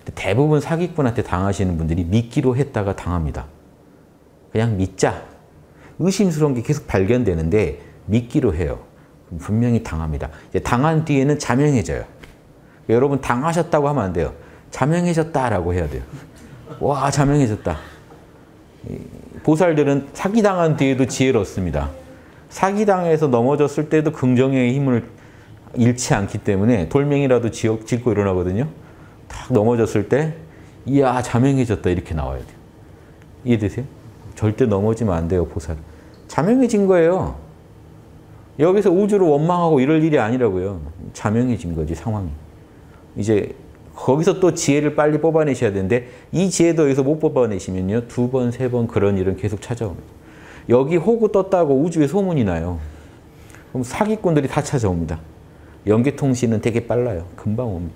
대부분 사기꾼한테 당하시는 분들이 믿기로 했다가 당합니다. 그냥 믿자. 의심스러운 게 계속 발견되는데 믿기로 해요. 분명히 당합니다. 이제 당한 뒤에는 자명해져요. 여러분 당하셨다고 하면 안 돼요. 자명해졌다라고 해야 돼요. 와, 자명해졌다. 보살들은 사기당한 뒤에도 지혜롭습니다. 사기당해서 넘어졌을 때도 긍정의 힘을 잃지 않기 때문에 돌멩이라도 짚고 일어나거든요. 딱 넘어졌을 때 이야, 자명해졌다 이렇게 나와야 돼요. 이해되세요? 절대 넘어지면 안 돼요, 보살. 자명해진 거예요. 여기서 우주를 원망하고 이럴 일이 아니라고요. 자명해진 거지, 상황이. 이제 거기서 또 지혜를 빨리 뽑아내셔야 되는데 이 지혜도 여기서 못 뽑아내시면요. 2번, 3번 그런 일은 계속 찾아옵니다. 여기 호구 떴다고 우주에 소문이 나요. 그럼 사기꾼들이 다 찾아옵니다. 연계통신은 되게 빨라요. 금방 옵니다.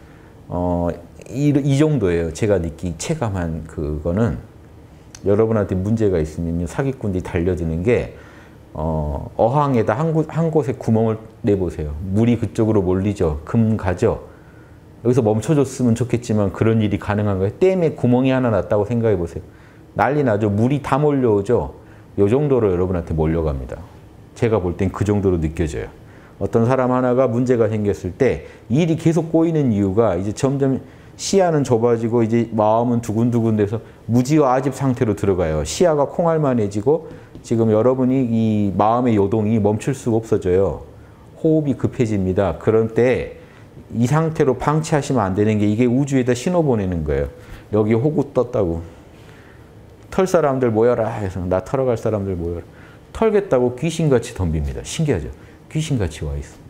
이 정도예요. 제가 체감한 그거는 여러분한테 문제가 있으면 사기꾼들이 달려드는 게 어항에다 한 곳에 구멍을 내보세요. 물이 그쪽으로 몰리죠. 금 가죠. 여기서 멈춰줬으면 좋겠지만 그런 일이 가능한 거예요. 댐에 구멍이 하나 났다고 생각해 보세요. 난리 나죠. 물이 다 몰려오죠. 이 정도로 여러분한테 몰려갑니다. 제가 볼 땐 그 정도로 느껴져요. 어떤 사람 하나가 문제가 생겼을 때 일이 계속 꼬이는 이유가 이제 점점 시야는 좁아지고 이제 마음은 두근두근돼서 무지와 아집 상태로 들어가요. 시야가 콩알만해지고 지금 여러분이 이 마음의 요동이 멈출 수가 없어져요. 호흡이 급해집니다. 그럴 때 이 상태로 방치하시면 안 되는 게 이게 우주에다 신호 보내는 거예요. 여기 호구 떴다고. 털 사람들 모여라 해서 나 털어 갈 사람들 모여라. 털겠다고 귀신같이 덤빕니다. 신기하죠? 귀신같이 와 있어.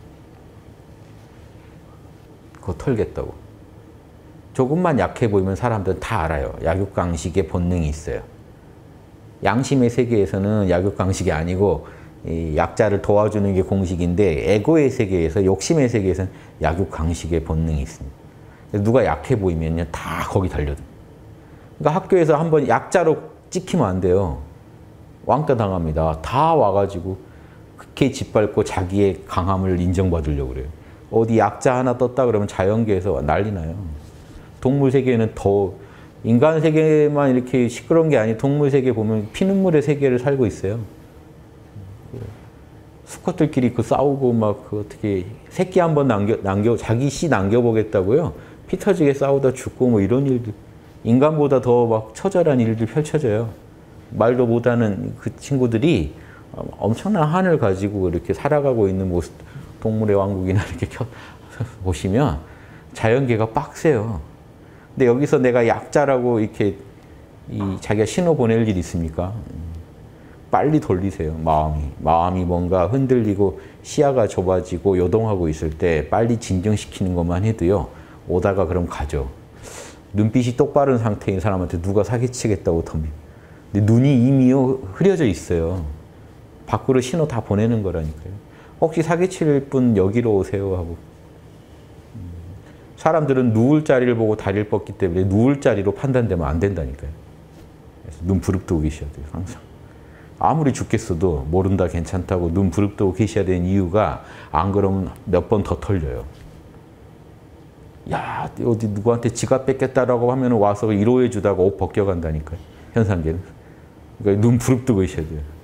그거 털겠다고. 조금만 약해 보이면 사람들은 다 알아요. 약육강식의 본능이 있어요. 양심의 세계에서는 약육강식이 아니고 이 약자를 도와주는 게 공식인데 에고의 세계에서 욕심의 세계에서는 약육강식의 본능이 있습니다. 누가 약해 보이면요 다 거기 달려듭니다. 그러니까 학교에서 한번 약자로 찍히면 안 돼요. 왕따 당합니다. 다 와가지고 그렇게 짓밟고 자기의 강함을 인정받으려고 그래요. 어디 약자 하나 떴다 그러면 자연계에서 난리 나요. 동물 세계는 더 인간 세계만 이렇게 시끄러운 게 아니고 동물 세계 보면 피눈물의 세계를 살고 있어요. 수컷들끼리 그 싸우고 막 그 어떻게 새끼 한번 자기 씨 남겨보겠다고요. 피 터지게 싸우다 죽고 뭐 이런 일들 인간보다 더 막 처절한 일들 펼쳐져요. 말도 못하는 그 친구들이 엄청난 한을 가지고 이렇게 살아가고 있는 모습, 동물의 왕국이나 이렇게 보시면 자연계가 빡세요. 근데 여기서 내가 약자라고 이렇게 자기가 신호 보낼 일이 있습니까? 빨리 돌리세요. 마음이 뭔가 흔들리고 시야가 좁아지고 요동하고 있을 때 빨리 진정시키는 것만 해도요. 오다가 그럼 가죠. 눈빛이 똑바른 상태인 사람한테 누가 사기치겠다고 덤비. 근데 눈이 이미 흐려져 있어요. 밖으로 신호 다 보내는 거라니까요. 혹시 사기칠 분 여기로 오세요 하고. 사람들은 누울 자리를 보고 다리를 뻗기 때문에 누울 자리로 판단되면 안 된다니까요. 그래서 눈 부릅뜨고 계셔야 돼요. 항상. 아무리 죽겠어도 모른다 괜찮다고 눈 부릅뜨고 계셔야 되는 이유가 안 그러면 몇 번 더 털려요. 야, 어디 누구한테 지갑 뺏겠다라고 하면 와서 위로해 주다가 옷 벗겨간다니까요. 현상계는. 그러니까 눈 부릅뜨고 계셔야 돼요.